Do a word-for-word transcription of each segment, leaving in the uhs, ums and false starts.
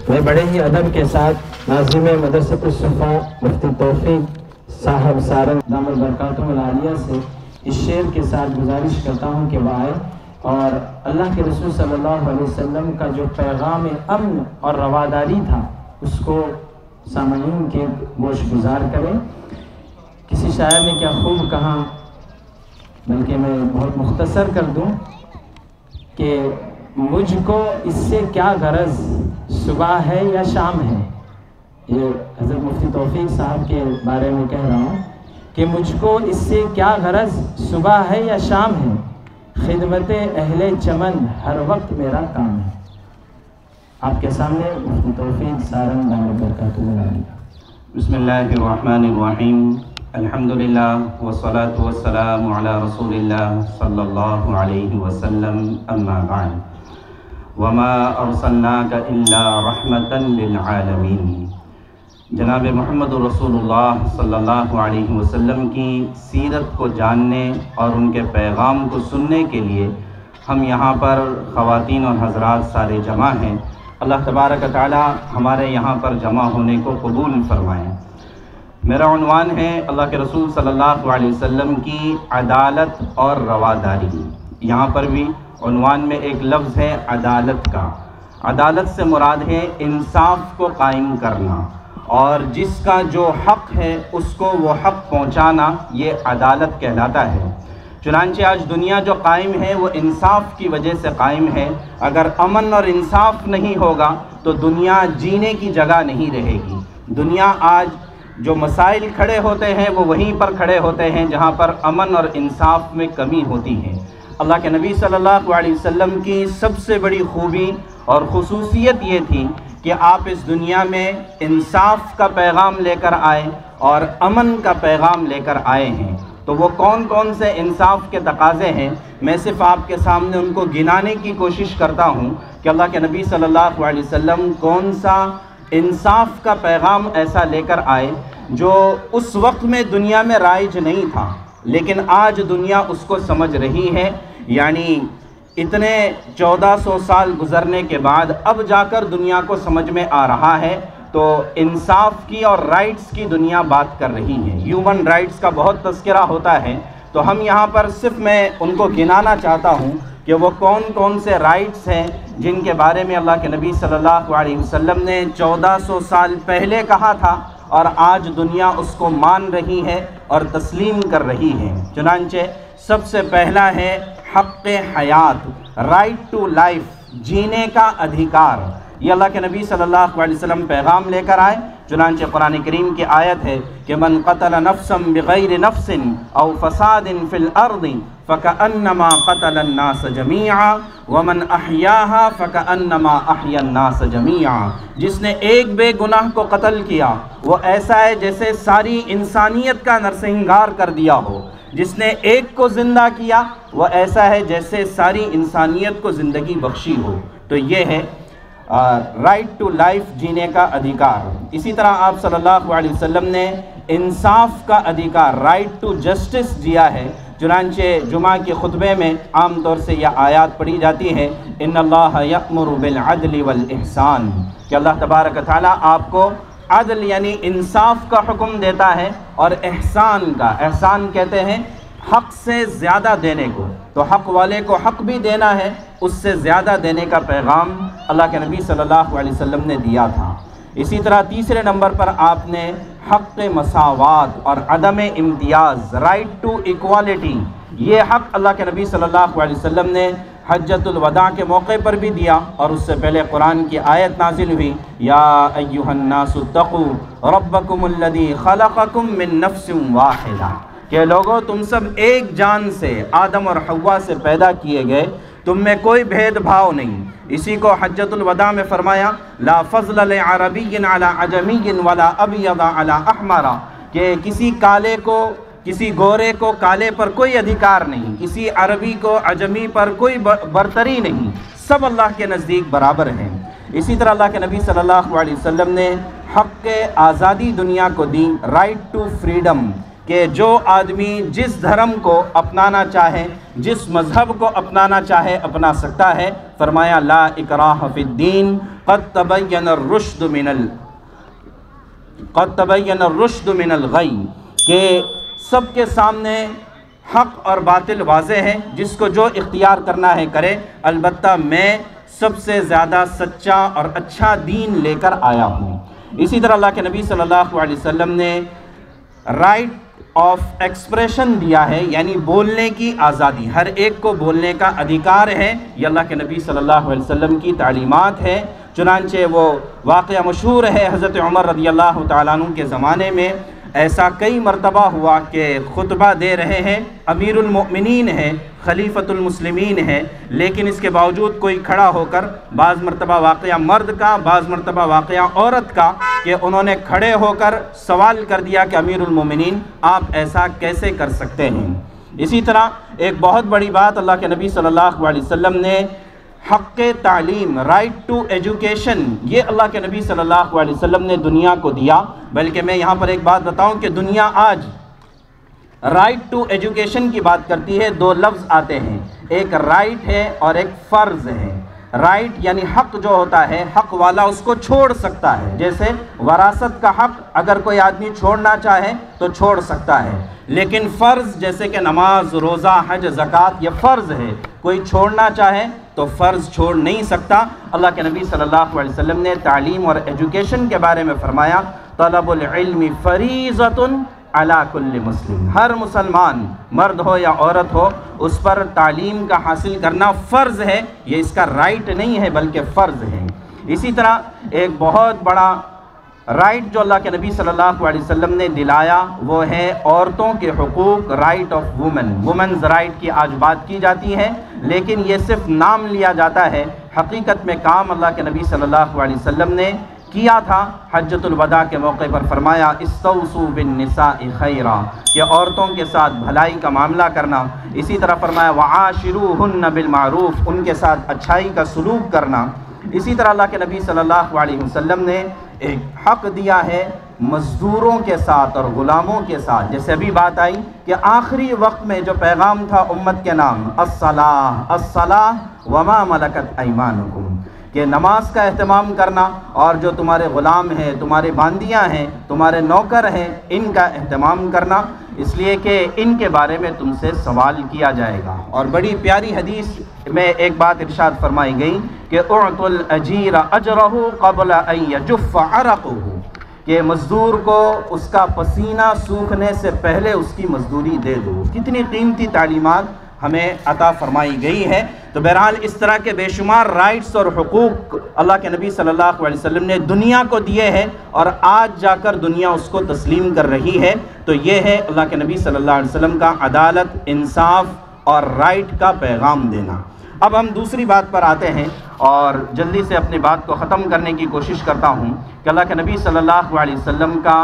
میں بڑے ہی ادب کے ساتھ ناظم مدرسۃ الصفا مفتی توفیق صاحب سارنگ دامت برکاتہم العالیہ سے اس شعر کے ساتھ گزارش کرتا ہوں کہ وہ آئے اور اللہ کے رسول صلی اللہ علیہ وسلم کا جو پیغام امن اور رواداری تھا اس کو سامعین کے گوش گزار کریں۔ کسی شاعر نے کیا خوب کہا، بلکہ میں بہت مختصر کر دوں کہ مجھ کو اس سے کیا غرض صبح ہے یا شام ہے۔ یہ حضرت مفتی توفیق صاحب کے بارے میں کہہ رہا ہوں کہ مجھ کو اس سے کیا غرض صبح ہے یا شام ہے، خدمت اہل چمن ہر وقت میرا کام ہے۔ آپ کے سامنے مفتی توفیق سارنگ دامت برکاتہم العالیہ۔ بسم اللہ الرحمن الرحیم، الحمدللہ والصلاة والسلام علی رسول اللہ صلی اللہ علیہ وسلم، اما بعد، وما ارسلناک الا رحمتا للعالمین۔ جناب محمد رسول اللہ صلی اللہ علیہ وسلم کی سیرت کو جاننے اور ان کے پیغام کو سننے کے لیے ہم یہاں پر خواتین اور حضرات سارے جمع ہیں۔ اللہ تبارک و تعالی ہمارے یہاں پر جمع ہونے کو قبول فرمائیں۔ میرا عنوان ہے اللہ کے رسول صلی اللہ علیہ وسلم کی عدالت اور رواداری۔ یہاں پر بھی عنوان میں ایک لفظ ہے عدالت کا۔ عدالت سے مراد ہے انصاف کو قائم کرنا، اور جس کا جو حق ہے اس کو وہ حق پہنچانا، یہ عدالت کہلاتا ہے۔ چنانچہ آج دنیا جو قائم ہے وہ انصاف کی وجہ سے قائم ہے۔ اگر امن اور انصاف نہیں ہوگا تو دنیا جینے کی جگہ نہیں رہے گی۔ دنیا آج جو مسائل کھڑے ہوتے ہیں وہ وہیں پر کھڑے ہوتے ہیں جہاں پر امن اور انصاف میں کمی ہوتی ہے۔ اللہ کے نبی صلی اللہ علیہ وسلم کی سب سے بڑی خوبی اور خصوصیت یہ تھی کہ آپ اس دنیا میں انصاف کا پیغام لے کر آئے اور امن کا پیغام لے کر آئے ہیں۔ تو وہ کون کون سے انصاف کے تقاضے ہیں، میں صرف آپ کے سامنے ان کو گنانے کی کوشش کرتا ہوں کہ اللہ کے نبی صلی اللہ علیہ وسلم کون سا انصاف کا پیغام ایسا لے کر آئے جو اس وقت میں دنیا میں رائج نہیں تھا، لیکن آج دنیا اس کو سمجھ رہی ہے۔ یعنی اتنے چودہ سو سال گزرنے کے بعد اب جا کر دنیا کو سمجھ میں آ رہا ہے، تو انصاف کی اور رائٹس کی دنیا بات کر رہی ہے۔ ہیومن رائٹس کا بہت تذکرہ ہوتا ہے، تو ہم یہاں پر صرف میں ان کو گنانا چاہتا ہوں کہ وہ کون کون سے رائٹس ہیں جن کے بارے میں اللہ کے نبی صلی اللہ علیہ وسلم نے چودہ سو سال پہلے کہا تھا اور آج دنیا اس کو مان رہی ہے اور تسلیم کر رہی ہے۔ چنانچہ سب سے پہلا ہے حق حیات، رائٹ ٹو لائف، جینے کا ادھیکار۔ یہ اللہ کے نبی صلی اللہ علیہ وسلم پیغام لے کر آئے۔ چنانچہ قرآن کریم کی آیت ہے کہ من قتل نفسا بغیر نفس او فساد فی الارض فکأنما قتل الناس جمیعا ومن احیاها فکأنما احیا الناس جمیعا۔ جس نے ایک بے گناہ کو قتل کیا وہ ایسا ہے جیسے ساری انسانیت کا نرسنگار کر دیا ہو۔ جس نے ایک کو زندہ کیا وہ ایسا ہے جیسے ساری انسانیت کو زندگی بخشی ہو۔ تو یہ ہے رائٹ ٹو لائف، جینے کا ادھیکار۔ اسی طرح آپ صلی اللہ علیہ وسلم نے انصاف کا ادھیکار، رائٹ ٹو جسٹس دیا ہے۔ چنانچہ جمعہ کے خطبے میں عام طور سے یہ آیات پڑھی جاتی ہے، ان اللہ یأمر بالعدل والاحسان، کہ اللہ تبارک و تعالیٰ آپ کو عدل یعنی انصاف کا حکم دیتا ہے اور احسان کا۔ احسان کہتے ہیں حق سے زیادہ دینے کو، تو حق والے کو حق بھی دینا ہے، اس سے زیادہ دینے کا پیغام اللہ کے نبی صلی اللہ علیہ وسلم نے دیا تھا۔ اسی طرح تیسرے نمبر پر آپ نے حق مساوات اور عدم امتیاز، رائٹ ٹو ایکوالٹی، یہ حق اللہ کے نبی صلی اللہ علیہ وسلم نے حجۃ الوداع کے موقع پر بھی دیا، اور اس سے پہلے قرآن کی آیت نازل ہوئی، یا ایھا الناس اتقوا ربکم الذی خلقکم من نفس واحدہ، کہ لوگوں تم سب ایک جان سے آدم اور حوا سے پیدا کیے گئے، تم میں کوئی بھید بھاؤ نہیں۔ اسی کو حجۃ الوداع میں فرمایا، لا فضل لعربی علی عجمی ولا ابیض علی احمر، کہ کسی کالے کو، کسی گورے کو کالے پر کوئی ادھیکار نہیں، کسی عربی کو عجمی پر کوئی برتری نہیں، سب اللہ کے نزدیک برابر ہیں۔ اسی طرح اللہ کے نبی صلی اللہ علیہ وسلم نے حق آزادی دنیا کو دی، رائٹ ٹو فریڈم، کہ جو آدمی جس دھرم کو اپنانا چاہے، جس مذہب کو اپنانا چاہے اپنا سکتا ہے۔ فرمایا لا اکراہ فی الدین، قد تبین الرشد من ال قد تبین الرشد من الغی، کہ سب کے سامنے حق اور باطل واضح ہے، جس کو جو اختیار کرنا ہے کرے، البتہ میں سب سے زیادہ سچا اور اچھا دین لے کر آیا ہوں۔ اسی طرح اللہ کے نبی صلی اللہ علیہ وسلم نے رائٹ آف ایکسپریشن دیا ہے، یعنی بولنے کی آزادی، ہر ایک کو بولنے کا ادھیکار ہے، یہ اللہ کے نبی صلی اللہ علیہ وسلم کی تعلیمات ہے۔ چنانچہ وہ واقعہ مشہور ہے، حضرت عمر رضی اللہ تعالیٰ عنہ کے زمانے میں ایسا کئی مرتبہ ہوا کہ خطبہ دے رہے ہیں، امیر المؤمنین ہیں، خلیفۃ المسلمین ہیں، لیکن اس کے باوجود کوئی کھڑا ہو کر، بعض مرتبہ واقعہ مرد کا، بعض مرتبہ واقعہ عورت کا، کہ انہوں نے کھڑے ہو کر سوال کر دیا کہ امیر المؤمنین آپ ایسا کیسے کر سکتے ہیں۔ اسی طرح ایک بہت بڑی بات اللہ کے نبی صلی اللہ علیہ وسلم نے حق تعلیم، رائٹ ٹو ایجوکیشن، یہ اللہ کے نبی صلی اللہ علیہ وسلم نے دنیا کو دیا۔ بلکہ میں یہاں پر ایک بات بتاؤں کہ دنیا آج رائٹ ٹو ایجوکیشن کی بات کرتی ہے، دو لفظ آتے ہیں، ایک رائٹ ہے اور ایک فرض ہے۔ رائٹ یعنی حق جو ہوتا ہے، حق والا اس کو چھوڑ سکتا ہے، جیسے وراثت کا حق اگر کوئی آدمی چھوڑنا چاہے تو چھوڑ سکتا ہے، لیکن فرض جیسے کہ نماز، روزہ، حج، زکوٰۃ، یہ فرض ہے، کوئی چھوڑنا چاہے تو فرض چھوڑ نہیں سکتا۔ اللہ کے نبی صلی اللہ علیہ وسلم نے تعلیم اور ایجوکیشن کے بارے میں فرمایا، طلب العلم فریضۃ علی کل مسلم، ہر مسلمان مرد ہو یا عورت ہو، اس پر تعلیم کا حاصل کرنا فرض ہے، یہ اس کا رائٹ نہیں ہے بلکہ فرض ہے۔ اسی طرح ایک بہت بڑا رائٹ جو اللہ کے نبی صلی اللہ علیہ وسلم نے دلایا وہ ہے عورتوں کے حقوق، right of women, women's right کی آج بات کی جاتی ہے، لیکن یہ صرف نام لیا جاتا ہے، حقیقت میں کام اللہ کے نبی صلی اللہ علیہ وسلم نے کیا تھا۔ حجۃ الوداع کے موقع پر فرمایا استوصوا بالنساء خیرا، کہ عورتوں کے ساتھ بھلائی کا معاملہ کرنا۔ اسی طرح فرمایا وعاشروہن بالمعروف، ان کے ساتھ اچھائی کا سلوک کرنا۔ اسی طرح اللہ کے نبی صلی اللہ علیہ وسلم نے ایک حق دیا ہے مزدوروں کے ساتھ اور غلاموں کے ساتھ، جیسے ابھی بات آئی کہ آخری وقت میں جو پیغام تھا امت کے نام الصلاۃ الصلاۃ وما ملکت ایمانکم، کہ نماز کا اہتمام کرنا، اور جو تمہارے غلام ہیں، تمہارے باندیاں ہیں، تمہارے نوکر ہیں، ان کا اہتمام کرنا، اس لیے کہ ان کے بارے میں تم سے سوال کیا جائے گا۔ اور بڑی پیاری حدیث میں ایک بات ارشاد فرمائی گئی کہ اعطوا الاجیر اجرہ قبل ان یجف عرقہ، کہ مزدور کو اس کا پسینہ سوکھنے سے پہلے اس کی مزدوری دے دو۔ کتنی قیمتی تعلیمات ہمیں عطا فرمائی گئی ہے۔ تو بہرحال اس طرح کے بے شمار رائٹس اور حقوق اللہ کے نبی صلی اللہ علیہ وسلم نے دنیا کو دیے ہیں، اور آج جا کر دنیا اس کو تسلیم کر رہی ہے۔ تو یہ ہے اللہ کے نبی صلی اللہ علیہ وسلم کا عدالت، انصاف اور رائٹ کا پیغام دینا۔ اب ہم دوسری بات پر آتے ہیں، اور جلدی سے اپنی بات کو ختم کرنے کی کوشش کرتا ہوں کہ اللہ کے نبی صلی اللہ علیہ وسلم کا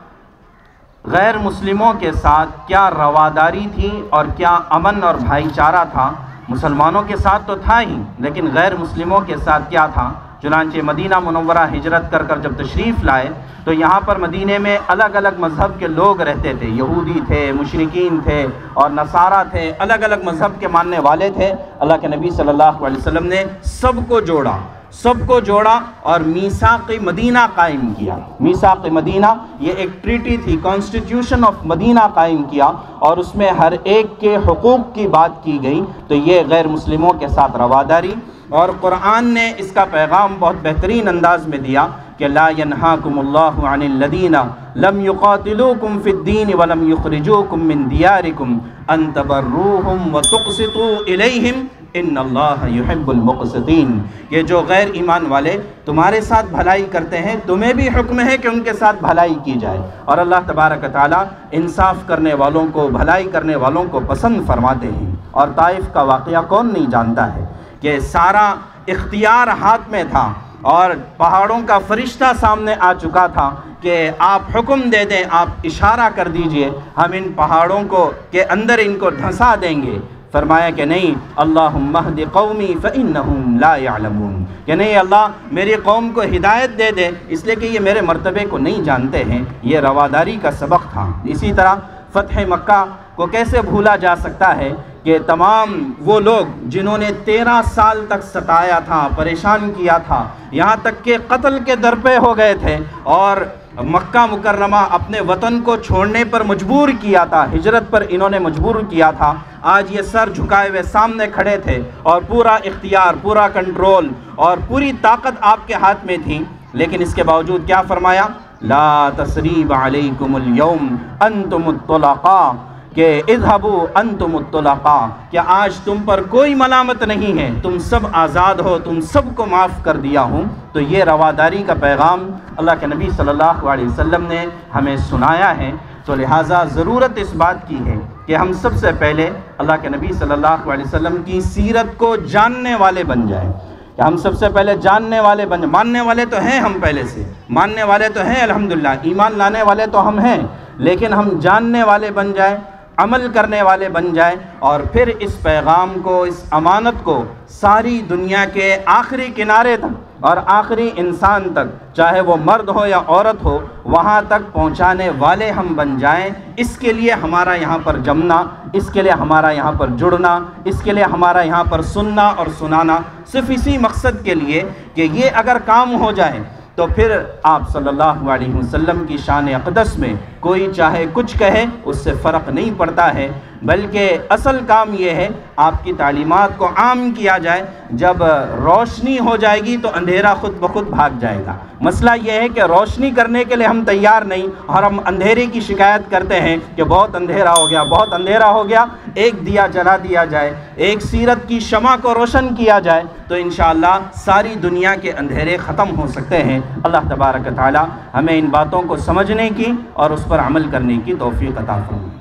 غیر مسلموں کے ساتھ کیا رواداری تھی اور کیا امن اور بھائی چارہ تھا۔ مسلمانوں کے ساتھ تو تھا ہی، لیکن غیر مسلموں کے ساتھ کیا تھا۔ چنانچہ مدینہ منورہ ہجرت کر کر جب تشریف لائے تو یہاں پر مدینے میں الگ الگ مذہب کے لوگ رہتے تھے، یہودی تھے، مشرکین تھے اور نصارہ تھے، الگ الگ مذہب کے ماننے والے تھے۔ اللہ کے نبی صلی اللہ علیہ وسلم نے سب کو جوڑا سب کو جوڑا اور میثاق مدینہ قائم کیا۔ میثاق مدینہ یہ ایک ٹریٹی تھی، کانسٹیٹیوشن آف مدینہ قائم کیا، اور اس میں ہر ایک کے حقوق کی بات کی گئی۔ تو یہ غیر مسلموں کے ساتھ رواداری، اور قرآن نے اس کا پیغام بہت بہترین انداز میں دیا کہ لا ینہاکم اللہ عن الذین لم یقاتلوکم فی الدین ولم یخرجوکم من دیارکم ان تبروہم وتقسطوا الیہم ان اللہ یحب المقسطین، یہ جو غیر ایمان والے تمہارے ساتھ بھلائی کرتے ہیں، تمہیں بھی حکم ہے کہ ان کے ساتھ بھلائی کی جائے، اور اللہ تبارک و تعالیٰ انصاف کرنے والوں کو، بھلائی کرنے والوں کو پسند فرماتے ہیں۔ اور طائف کا واقعہ کون نہیں جانتا ہے کہ سارا اختیار ہاتھ میں تھا، اور پہاڑوں کا فرشتہ سامنے آ چکا تھا کہ آپ حکم دے دیں، آپ اشارہ کر دیجئے، ہم ان پہاڑوں کو کے اندر ان کو دھنسا دیں گے۔ فرمایا کہ نہیں، اللہم اہد قومی فإنہم لا یعلمون، کہ نہیں اللہ میری قوم کو ہدایت دے دے، اس لیے کہ یہ میرے مرتبے کو نہیں جانتے ہیں۔ یہ رواداری کا سبق تھا۔ اسی طرح فتح مکہ کو کیسے بھولا جا سکتا ہے کہ تمام وہ لوگ جنہوں نے تیرہ سال تک ستایا تھا، پریشان کیا تھا، یہاں تک کہ قتل کے در پہ ہو گئے تھے اور مکہ مکرمہ اپنے وطن کو چھوڑنے پر مجبور کیا تھا، ہجرت پر انہوں نے مجبور کیا تھا، آج یہ سر جھکائے ہوئے سامنے کھڑے تھے اور پورا اختیار، پورا کنٹرول اور پوری طاقت آپ کے ہاتھ میں تھی، لیکن اس کے باوجود کیا فرمایا؟ لا تثریب علیکم اليوم انتم الطلقاء، کہ اذهبوا انتم الطلقاء، کہ آج تم پر کوئی ملامت نہیں ہے، تم سب آزاد ہو، تم سب کو معاف کر دیا ہوں۔ تو یہ رواداری کا پیغام اللہ کے نبی صلی اللہ علیہ وسلم نے ہمیں سنایا ہے، تو لہٰذا ضرورت اس بات کی ہے کہ ہم سب سے پہلے اللہ کے نبی صلی اللہ علیہ وسلم کی سیرت کو جاننے والے بن جائیں، کہ ہم سب سے پہلے جاننے والے بن جائیں۔ ماننے والے تو ہیں ہم پہلے سے، ماننے والے تو ہیں الحمدللہ، ایمان لانے والے تو ہم ہیں، لیکن ہم جاننے والے بن جائیں، عمل کرنے والے بن جائیں، اور پھر اس پیغام کو، اس امانت کو ساری دنیا کے آخری کنارے تک اور آخری انسان تک، چاہے وہ مرد ہو یا عورت ہو، وہاں تک پہنچانے والے ہم بن جائیں۔ اس کے لیے ہمارا یہاں پر جمنا، اس کے لیے ہمارا یہاں پر جڑنا، اس کے لیے ہمارا یہاں پر سننا اور سنانا، صرف اسی مقصد کے لیے کہ یہ اگر کام ہو جائے تو پھر آپ صلی اللہ علیہ وسلم کی شان اقدس میں کوئی چاہے کچھ کہے، اس سے فرق نہیں پڑتا ہے، بلکہ اصل کام یہ ہے آپ کی تعلیمات کو عام کیا جائے۔ جب روشنی ہو جائے گی تو اندھیرا خود بخود بھاگ جائے گا۔ مسئلہ یہ ہے کہ روشنی کرنے کے لیے ہم تیار نہیں، اور ہم اندھیرے کی شکایت کرتے ہیں کہ بہت اندھیرا ہو گیا، بہت اندھیرا ہو گیا۔ ایک دیا جلا دیا جائے، ایک سیرت کی شمع کو روشن کیا جائے تو انشاءاللہ ساری دنیا کے اندھیرے ختم ہو سکتے ہیں۔ اللہ تبارک و تعالی ہمیں ان باتوں کو سمجھنے کی اور اس پر عمل کرنے کی توفیق عطا فرمائے۔